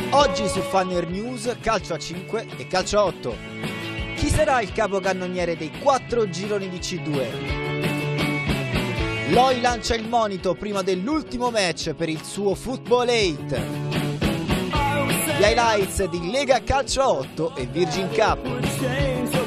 Oggi su Funner News, calcio a 5 e calcio a 8. Chi sarà il capocannoniere dei 4 gironi di C2? Loi lancia il monito prima dell'ultimo match per il suo Football 8. Gli highlights di Lega Calcio a 8 e Virgin Cup.